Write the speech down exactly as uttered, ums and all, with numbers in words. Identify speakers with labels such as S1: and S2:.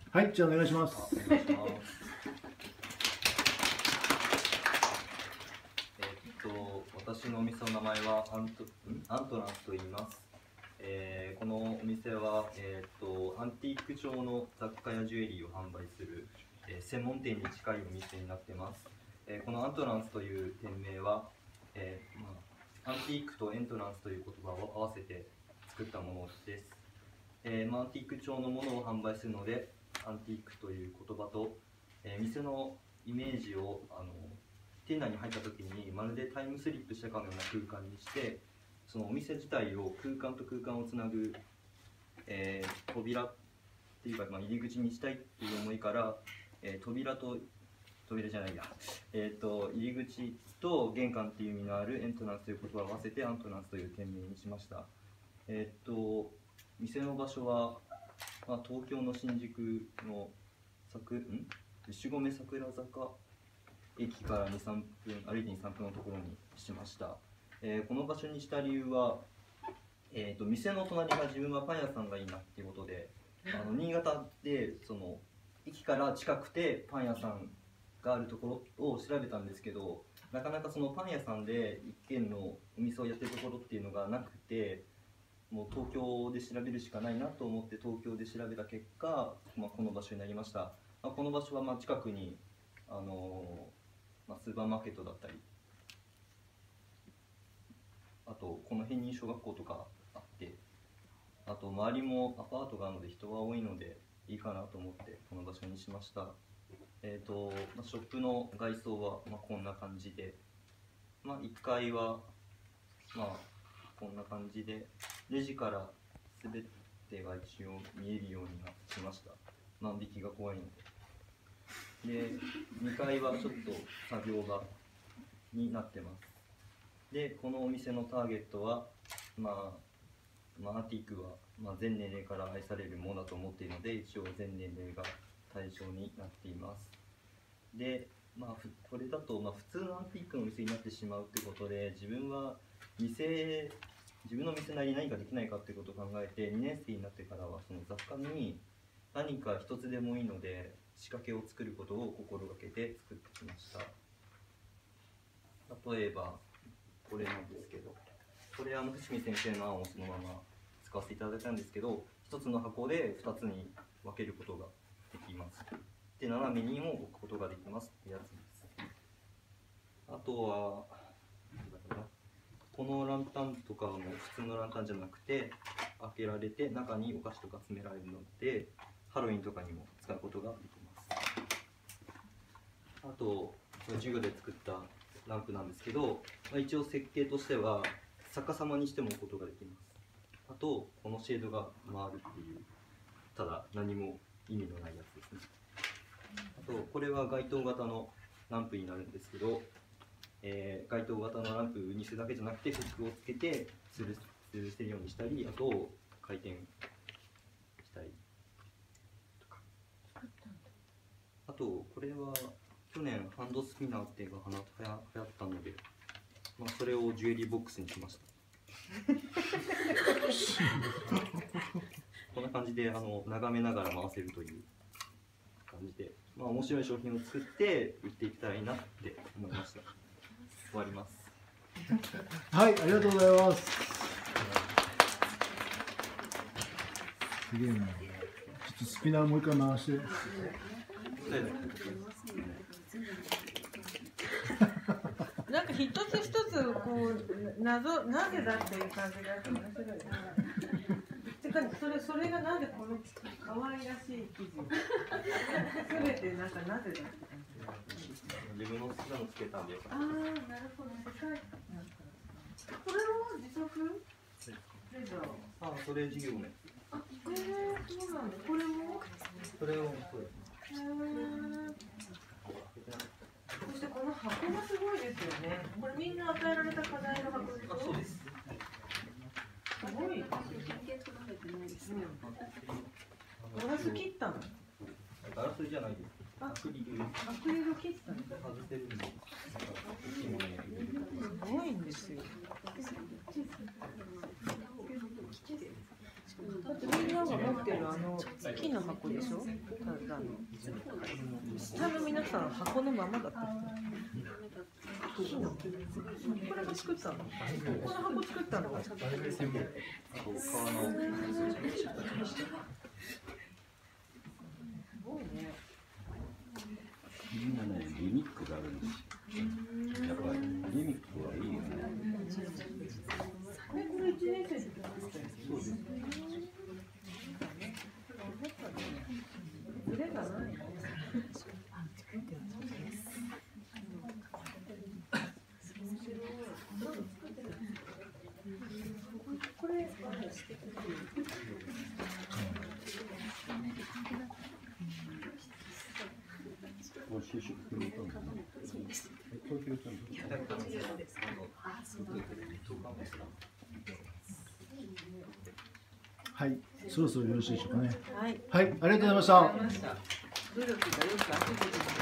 S1: はい、じゃあお願いします。
S2: お願いします。えっと私のお店の名前はアントアントランスと言います。えー、このお店は、えー、とアンティーク調の雑貨やジュエリーを販売する、えー、専門店に近いお店になっています。えー、このアントランスという店名は、えーまあ、アンティークとエントランスという言葉を合わせて作ったものです。えーまあ、アンティーク調のものを販売するのでアンティークという言葉と、えー、店のイメージをあの店内に入った時にまるでタイムスリップしたかのような空間にして、そのお店自体を空間と空間をつなぐ、えー、扉っていうか、まあ、入り口にしたいっていう思いから、えー、扉と扉じゃないや、えー、と入り口と玄関っていう意味のあるエントランスという言葉を合わせてアントランスという店名にしました。えっ、ー、と店の場所は、まあ、東京の新宿の桜ん牛込桜坂駅からに、さんぷん歩いてに、さんぷんのところにしました。えー、この場所にした理由は、えー、と店の隣が自分はパン屋さんがいいなっていうことで、あの新潟でその駅から近くてパン屋さんがあるところを調べたんですけど、なかなかそのパン屋さんで一軒のお店をやってるところっていうのがなくて、もう東京で調べるしかないなと思って東京で調べた結果、まあ、この場所になりました。まあ、この場所はまあ近くにあのーまあ、スーパーマーケットだったり、あとこの辺に小学校とかあって、あと周りもアパートがあるので人が多いのでいいかなと思ってこの場所にしました。えーとまあ、ショップの外装はまあこんな感じで、まあ、いっかいはまあこんな感じで、レジから全てが一応見えるようにしました。万引きが怖いので。で、にかいはちょっと作業場になってます。で、このお店のターゲットは、まあ、まあ、アーティークは、まあ、全年齢から愛されるものだと思っているので、一応全年齢が対象になっています。で、まあ、これだと、まあ、普通のアンティークのお店になってしまうってことで、自分は店自分の店なりに何かできないかっていうことを考えて、にねん生になってからはその雑貨に何か一つでもいいので仕掛けを作ることを心がけて作ってきました。例えばこれなんですけど、これは伏見先生の案をそのまま使わせていただいたんですけど、一つの箱で二つに分けることができます。で、斜めにも置くことができますってやつです。あとはこのランタンとかも普通のランタンじゃなくて開けられて中にお菓子とか詰められるので、ハロウィンとかにも使うことができます。あと授業で作ったランプなんですけど、まあ、一応設計としては逆さまにしても置くことができます。あとこのシェードが回るっていう、ただ何も意味のないやつですね。あとこれは街灯型のランプになるんですけど、えー、街灯型のランプにするだけじゃなくてフックをつけて吊るせるようにしたり、あと回転したりとか。あとこれは去年ハンドスピナーっていうのが流行ったので、まあ、それをジュエリーボックスにしました。こんな感じであの眺めながら回せるという感じで、まあ、面白い商品を作って売っていきたいなって思いました。終わります。
S1: はい、ありがとうございます。すげえな。ちょっとスピナーもう一回回して。
S3: なんか一つ一つこう謎、なぜだっていう感じがあって面白いな。てかそれそれがなんでこの可愛らしい生地すべてなんかなぜだって感じ。
S2: 自分の好きなのつけたんで。
S3: ああ、なるほど。これは自作？
S2: ああ、それ授業ね。
S3: あ、えー、そうなんだ。これも？
S2: それをそうですね。
S3: そしてこの箱がすごいですよね。これみんな与えられた課題の箱でしょ？
S2: あ、そうです。
S3: すごい。ガラス切ったの？
S2: ガラスじゃないです。アクリル。
S3: アクリル切ったの？
S2: 外せるんで。
S3: すごいんですよ。 だってみんなが持ってるあの木の箱でしょ。ただの下の皆さんは箱のままだった。木のこれが作ったの。この箱作ったの。
S2: そう革の
S4: みんなね、リミックがあるんですよ。やっぱりリミックはいいよね。
S3: これいちねん生で作ったの。
S4: そうです。
S3: ズレがない。これ
S4: もう就職決めたんだね。東京行ったんだ。
S1: はい、そろそろよろしいでしょうかね。
S3: はい。
S1: はい、ありがとうございました。
S3: 努力がよくあふれてる。